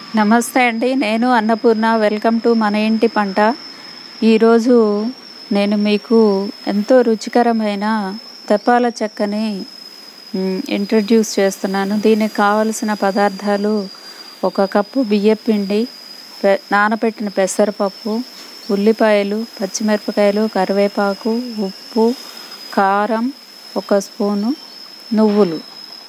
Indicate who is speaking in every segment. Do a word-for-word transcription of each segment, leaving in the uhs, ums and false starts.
Speaker 1: నమస్తే అండి. నేను అన్నపూర్ణ. వెల్కమ్ టు మన ఇంటి పంట. ఈరోజు నేను మీకు ఎంతో రుచికరమైన తెప్పాల చెక్కని ఇంట్రడ్యూస్ చేస్తున్నాను. దీనికి కావలసిన పదార్థాలు: ఒక కప్పు బియ్యం పిండి, పె నానబెట్టిన పెసరపప్పు, ఉల్లిపాయలు, పచ్చిమిరపకాయలు, కరివేపాకు, ఉప్పు, కారం, ఒక స్పూను నువ్వులు.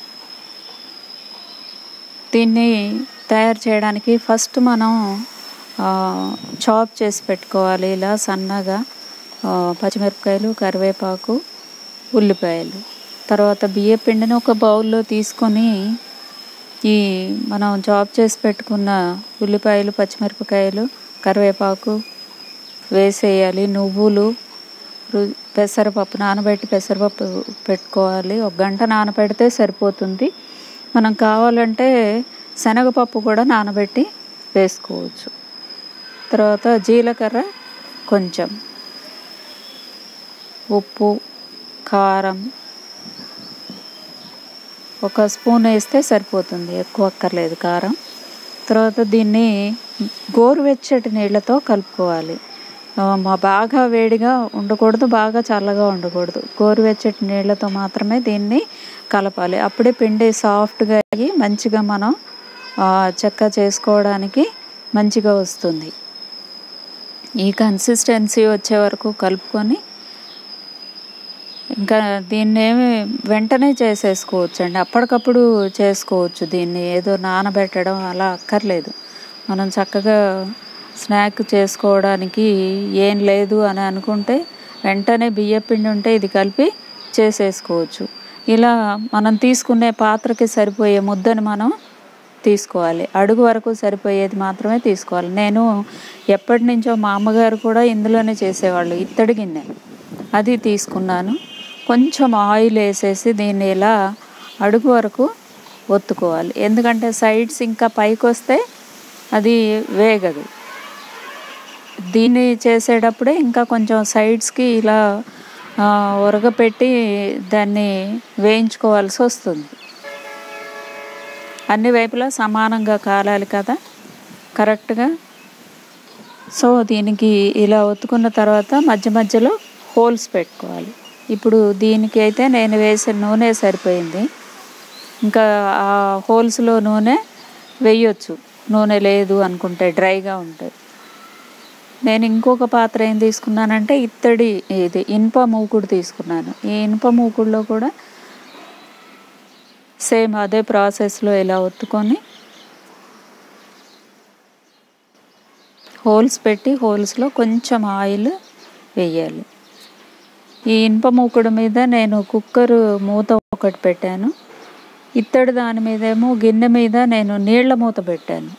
Speaker 1: దీన్ని తయారు చేయడానికి ఫస్ట్ మనం చాప్ చేసి పెట్టుకోవాలి. ఇలా సన్నగా పచ్చిమిరపకాయలు, కరివేపాకు, ఉల్లిపాయలు. తర్వాత బియ్యం పిండిని ఒక బౌల్లో తీసుకొని ఈ మనం చాప్ చేసి పెట్టుకున్న ఉల్లిపాయలు, పచ్చిమిరపకాయలు, కరివేపాకు వేసేయాలి. నువ్వులు, పెసరపప్పు నానబెట్టి పెసరపప్పు పెట్టుకోవాలి. ఒక గంట నానబెడితే సరిపోతుంది. మనం కావాలంటే శనగపప్పు కూడా నానబెట్టి వేసుకోవచ్చు. తర్వాత జీలకర్ర కొంచెం, ఉప్పు, కారం ఒక స్పూన్ వేస్తే సరిపోతుంది, ఎక్కువ అక్కర్లేదు కారం. తర్వాత దీన్ని గోరువెచ్చటి నీళ్ళతో కలుపుకోవాలి. మా బాగా వేడిగా ఉండకూడదు, బాగా చల్లగా ఉండకూడదు. గోరువెచ్చటి నీళ్ళతో మాత్రమే దీన్ని కలపాలి. అప్పుడే పిండి సాఫ్ట్గా అయ్యి మంచిగా మనం చెక్క చేసుకోవడానికి మంచిగా వస్తుంది. ఈ కన్సిస్టెన్సీ వచ్చే వరకు కలుపుకొని ఇంకా దీన్ని ఏమి వెంటనే చేసేసుకోవచ్చు అండి, అప్పటికప్పుడు చేసుకోవచ్చు. దీన్ని ఏదో నానబెట్టడం అలా అక్కర్లేదు. మనం చక్కగా స్నాక్ చేసుకోవడానికి ఏం లేదు అని అనుకుంటే వెంటనే బియ్యం పిండి ఉంటే ఇది కలిపి చేసేసుకోవచ్చు. ఇలా మనం తీసుకునే పాత్రకి సరిపోయే ముద్దని మనం తీసుకోవాలి. అడుగు వరకు సరిపోయేది మాత్రమే తీసుకోవాలి. నేను ఎప్పటి నుంచో మా అమ్మగారు కూడా ఇందులోనే చేసేవాళ్ళు, ఇత్తడి గిన్నె, అది తీసుకున్నాను. కొంచెం ఆయిల్ వేసేసి దీన్ని ఇలా అడుగు వరకు ఒత్తుకోవాలి. ఎందుకంటే సైడ్స్ ఇంకా పైకి వస్తే అది వేగదు. దీన్ని చేసేటప్పుడే ఇంకా కొంచెం సైడ్స్కి ఇలా ఉరగపెట్టి దాన్ని వేయించుకోవాల్సి వస్తుంది. అన్ని వైపులా సమానంగా కాలాలి కదా కరెక్ట్గా. సో దీనికి ఇలా ఒత్తుకున్న తర్వాత మధ్య మధ్యలో హోల్స్ పెట్టుకోవాలి. ఇప్పుడు దీనికి అయితే నేను వేసిన నూనె సరిపోయింది. ఇంకా ఆ హోల్స్లో నూనె వేయొచ్చు, నూనె లేదు అనుకుంటే, డ్రైగా ఉంటాయి. నేను ఇంకొక పాత్ర ఏం తీసుకున్నానంటే ఇత్తడి ఇది ఇనుప మూకుడు తీసుకున్నాను. ఈ ఇనుప మూకుడులో కూడా సేమ్ అదే ప్రాసెస్లో ఇలా ఒత్తుకొని హోల్స్ పెట్టి హోల్స్లో కొంచెం ఆయిల్ వేయాలి. ఈ ఇనుప మూకుడు మీద నేను కుక్కర్ మూత ఒకటి పెట్టాను. ఇత్తడి దాని మీదేమో గిన్నె మీద నేను నీళ్ల మూత పెట్టాను.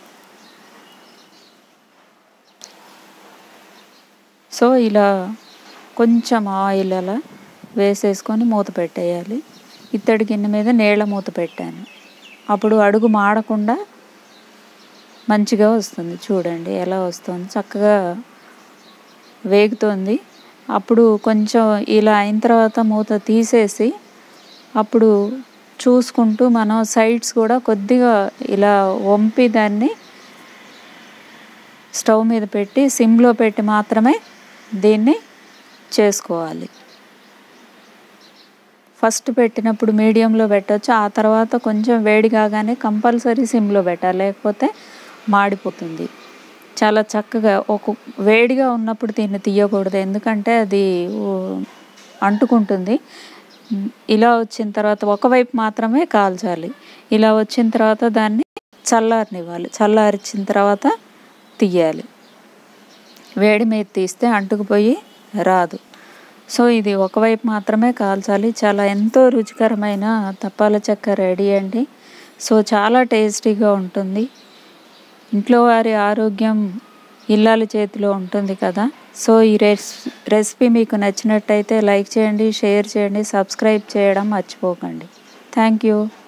Speaker 1: సో ఇలా కొంచెం ఆయిల్ అలా వేసేసుకొని మూత పెట్టేయాలి. ఇత్తడి గిన్నె మీద నీళ్ల మూత పెట్టాను. అప్పుడు అడుగు మాడకుండా మంచిగా వస్తుంది. చూడండి ఎలా వస్తుంది, చక్కగా వేగుతుంది. అప్పుడు కొంచెం ఇలా అయిన తర్వాత మూత తీసేసి అప్పుడు చూసుకుంటూ మనం సైడ్స్ కూడా కొద్దిగా ఇలా వంపి దాన్ని స్టవ్ మీద పెట్టి సిమ్లో పెట్టి మాత్రమే దీన్ని చేసుకోవాలి. ఫస్ట్ పెట్టినప్పుడు మీడియంలో పెట్టవచ్చు, ఆ తర్వాత కొంచెం వేడి కాగానే కంపల్సరీ సిమ్లో పెట్టాలి, లేకపోతే మాడిపోతుంది. చాలా చక్కగా ఒక వేడిగా ఉన్నప్పుడు దీన్ని తీయకూడదు, ఎందుకంటే అది అంటుకుంటుంది. ఇలా వచ్చిన తర్వాత ఒకవైపు మాత్రమే కాల్చాలి. ఇలా వచ్చిన తర్వాత దాన్ని చల్లారనివ్వాలి. చల్లారించిన తర్వాత తీయాలి. వేడి మీద తీస్తే అంటుకుపోయి రాదు. సో ఇది ఒకవైపు మాత్రమే కాల్చాలి. చాలా ఎంతో రుచికరమైన తెప్పాల చెక్క రెడీ అండి. సో చాలా టేస్టీగా ఉంటుంది. ఇంట్లో వారి ఆరోగ్యం ఇల్లాలి చేతిలో ఉంటుంది కదా. సో ఈ రెసిపీ మీకు నచ్చినట్టయితే లైక్ చేయండి, షేర్ చేయండి, సబ్స్క్రైబ్ చేయడం మర్చిపోకండి. Thank you.